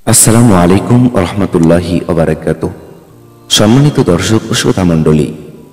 আসসালামু আলাইকুম রহমতুল্লাহি ওবারাকাতুহু। সম্মানিত দর্শক ও শ্রোতা মণ্ডলী,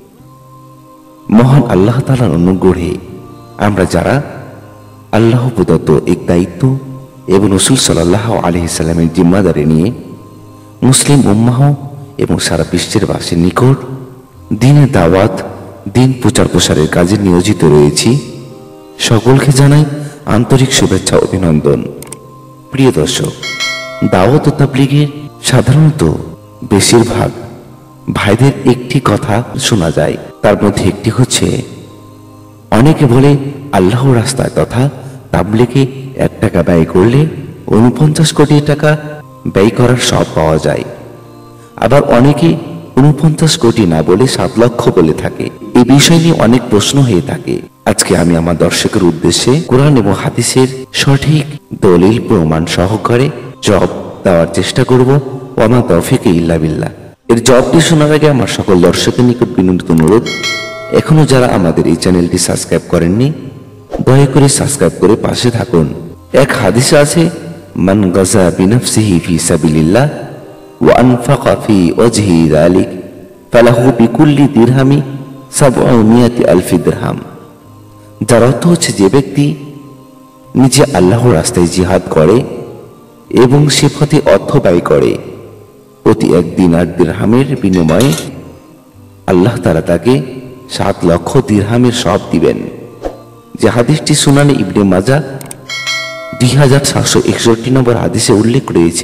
মহান আল্লাহ তাআলার অনুগ্রহে আমরা যারা আল্লাহ প্রদত্ত এক দায়িত্ব এবং রাসূল সাল্লাল্লাহু আলাইহি সাল্লামের জিম্মাদারি নিয়ে মুসলিম উম্মাহ এবং সারা বিশ্বের বাসীর নিকট দ্বীনের দাওয়াত, দ্বীন প্রচার প্রসারের কাজে নিয়োজিত রয়েছি, সকলকে জানাই আন্তরিক শুভেচ্ছা ও অভিনন্দন। প্রিয় দর্শক, দাওয়াত ও তাবলীগের সাধারণত বেশিরভাগ ভাইদের একটি কথা শোনা যায়। তার মধ্যে একটি হচ্ছে, অনেকে বলে আল্লাহর রাস্তায় তথা তাবলীগে 1 টাকা ব্যয় করলে 49 কোটি টাকা ব্যয় করার সব পাওয়া যায়। আবার অনেকে 49 কোটি না বলে 7 লক্ষ বলে থাকে। এই বিষয় নিয়ে অনেক প্রশ্ন হয়ে থাকে। আজকে আমি আমার দর্শকের উদ্দেশ্যে কোরআন এবং হাদিসের সঠিক দলিল প্রমাণ সহকারে জবাব দেওয়ার চেষ্টা করব। ওয়া তৌফিক ইল্লা বিল্লাহ। এর জবাবটি শোনার আগে আমার সকল দর্শকের নিকট বিনীত অনুরোধ, এখনো যারা আমাদের এই চ্যানেলটি সাবস্ক্রাইব করেননি, দয়া করে সাবস্ক্রাইব করে পাশে থাকুন। এক হাদিসে আছে, মান গাজা বিনাফসিহি ফি সাবিলিল্লাহ ওয়া আনফাকা ফি ওয়াজহি যালিক ফালাহু বিকুল্লি দিরহামি 700,000 দিরহাম। যার অর্থ হচ্ছে, যে ব্যক্তি নিজে আল্লাহর রাস্তায় জিহাদ করে এবং সে পথে অর্থ ব্যয় করে, প্রতি 1 দিনার দিরহামের বিনিময়ে আল্লাহ তাআলা তাকে 7 লক্ষ দিরহামের সওয়াব দিবেন। যে হাদিসটি সুনানে ইবনে মাজাহ 2761 নম্বর হাদিসে উল্লেখ রয়েছে।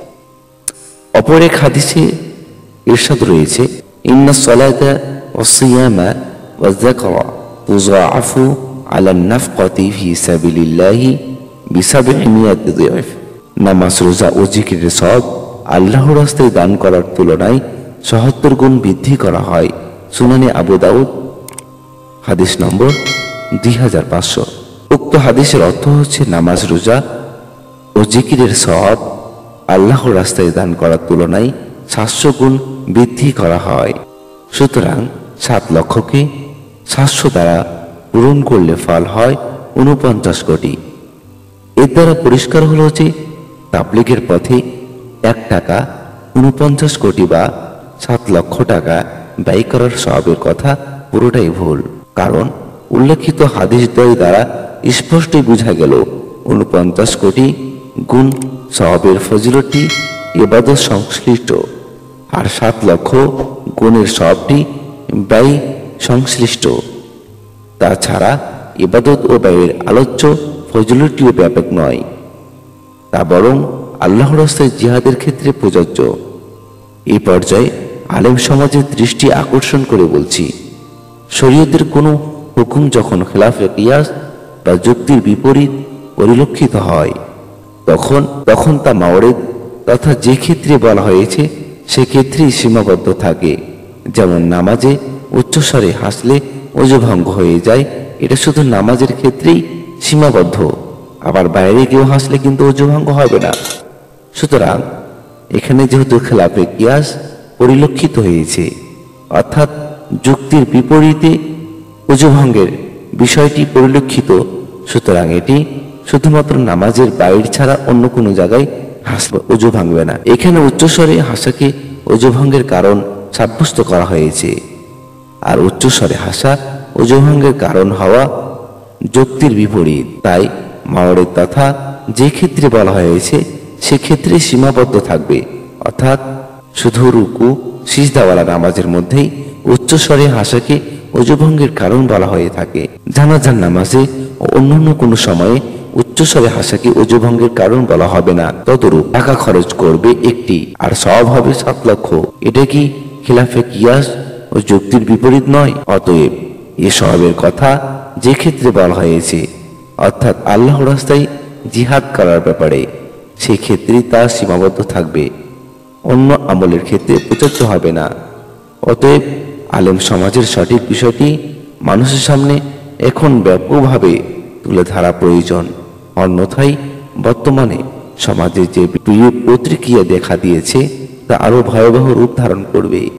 অপর এক হাদিসে ইরশাদ রয়েছে, ইন্নাস সালাতা ওয়াস সিয়ামা ওয়াজ যাকরা তুযাআফু আলা নাফকাতি ফি সাবিলিল্লাহি বি700 দিয়ফ। নামাজ, রোজা ও জিকিরের সওয়াব আল্লাহর রাস্তায় দান করার তুলনায় ৭৭ গুণ বৃদ্ধি করা হয়। সুনানে আবু দাউদ হাদিস নম্বর 2500। উক্ত হাদিসের অর্থ হচ্ছে, নামাজ, রোজা ও জিকিরের সওয়াব আল্লাহর রাস্তায় দান করার তুলনায় ৭০০ গুণ বৃদ্ধি করা হয়। সুতরাং 7 লক্ষকে ৭০০ দ্বারা পূরণ করলে ফল হয় 49 কোটি। এর দ্বারা পরিষ্কার হলো যে তাবলীগের পথে 1 টাকা 49 কোটি বা 7 লক্ষ টাকা ব্যয় করার সওয়াবের কথা পুরোটাই ভুল। কারণ উল্লেখিত হাদিসদ্বয় দ্বারা স্পষ্টই বোঝা গেল 49 কোটি গুণ সওয়াবের ফজিলতটি ইবাদত সংশ্লিষ্ট, আর 7 লক্ষ গুণের সওয়াবটি ব্যয় সংশ্লিষ্ট। তাছাড়া ইবাদত ও ব্যয়ের আলোচ্য ফজিলতটিও ব্যাপক নয়, তা বরং আল্লাহর রাস্তায় জিহাদের ক্ষেত্রে প্রযোজ্য। এই পর্যায়ে আলেম সমাজের দৃষ্টি আকর্ষণ করে বলছি, শরীয়তের কোনো হুকুম যখন খেলাফে কিয়াস বা যুক্তির বিপরীত পরিলক্ষিত হয়, তখন তা মাওরেদ তথা যে ক্ষেত্রে বলা হয়েছে সে ক্ষেত্রেই সীমাবদ্ধ থাকে। যেমন নামাজে উচ্চস্বরে হাসলে ওযু ভঙ্গ হয়ে যায়, এটা শুধু নামাজের ক্ষেত্রেই সীমাবদ্ধ। আবার বাইরে কেউ হাসলে কিন্তু ওযু ভঙ্গ হবে না। সুতরাং এখানে যেহেতু খেলাফে কিয়াস পরিলক্ষিত হয়েছে, অর্থাৎ যুক্তির বিপরীতে ওযু ভঙ্গের বিষয়টি পরিলক্ষিত, সুতরাং এটি শুধুমাত্র নামাজের বাইরে ছাড়া অন্য কোনো জায়গায় হাসলে ওযু ভাঙবে না। এখানে উচ্চস্বরে হাসাকে ওযু ভঙ্গের কারণ সাব্যস্ত করা হয়েছে, আর উচ্চস্বরে হাসা ওযু ভঙ্গের কারণ হওয়া যুক্তির বিপরীত। তাই মাওরেদ তথা যে ক্ষেত্রে বলা হয়েছে সেক্ষেত্রে সীমাবদ্ধ থাকবে, অর্থাৎ শুধু রুকু সিজদাওয়ালা নামাজের মধ্যেই উচ্চস্বরে হাসাকে ওযু ভঙ্গের কারণ বলা হয়ে থাকে। জানাজার নামাজে ও অন্যান্য কোনো সময়ে উচ্চস্বরে হাসাকে ওযু ভঙ্গের কারণ বলা হবে না। তদরূপ টাকা খরচ করবে একটি আর সওয়াব হবে 7 লক্ষ। এটা কি খিলাফে কিয়াস ও যুক্তির বিপরীত নয়? অতএব এ সওয়াবের কথা যে ক্ষেত্রে বলা হয়েছে, অর্থাৎ আল্লাহর রাস্তায় জিহাদ করার ব্যাপারে, সেই ক্ষেত্রেই তা সীমাবদ্ধ থাকবে, অন্য আমলের ক্ষেত্রে প্রযোজ্য হবে না। অতএব আলেম সমাজের সঠিক বিষয়টি মানুষের সামনে এখন ব্যাপকভাবে তুলে ধরা প্রয়োজন। অন্যথায় বর্তমানে সমাজে যে প্রতিক্রিয়া দেখা দিয়েছে তা আরো ভয়াবহ রূপ ধারণ করবে।